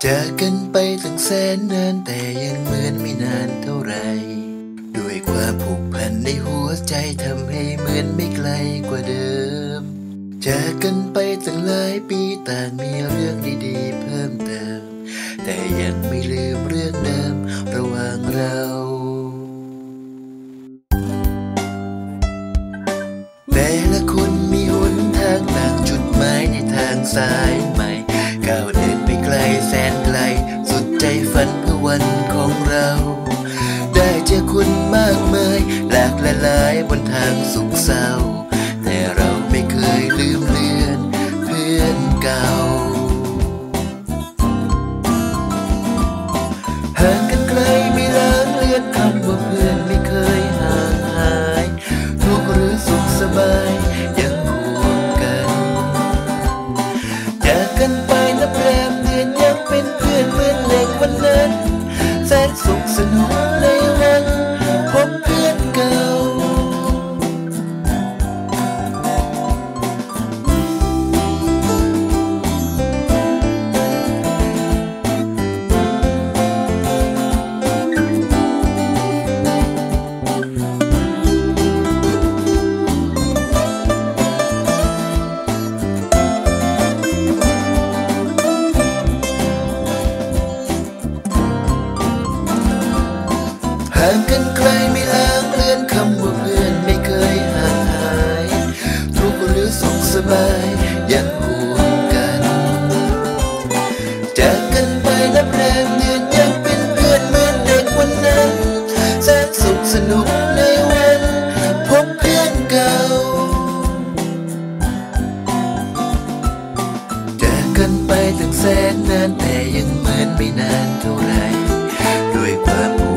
จากกันไปตั้งแสนนานแต่ยังเหมือนไม่นานเท่าไรด้วยความผูกพันในหัวใจทำให้เหมือนไม่ไกลกว่าเดิมจากกันไปตั้งหลายปีต่างมีเรื่องดีๆเพิ่มเติมแต่ยังไม่ลืมเรื่องเดิมระหว่างเราแต่ละคนมีหนทางต่างจุดหมายในทางสายใหม่ก้าวเดินไปไกลแสนไกลสุดใจฝันเพื่อวันของเราได้เจอคนมากมายหลากหลายบนทางสุขเศร้าแต่เราไม่เคยลืมเลือนเพื่อนเก่าห่างกันไกลไม่ลางเลือนคำว่าเพื่อนไม่เคยห่างหายทุกข์หรือสุขสบายยังห่วงกันจากกันไปนับแรมเดือนยังเป็นเพื่อนเหมือนเด็กวันนั้นแสนสุขสนุกในวันพบเพื่อนเก่าห่างกันไกลไม่ลางเลือนคำว่าเพื่อนไม่เคยห่างหายทุกข์หรือสุขสบายยังห่วงกันจากกันไปนับแรมเดือนยังเป็นเพื่อนเหมือนเด็กวันนั้นแสนสุขสนุกในวันพบเพื่อนเก่าจากกันไปตั้งแสนนานแต่ยังเหมือนไม่นานเท่าไรด้วยความ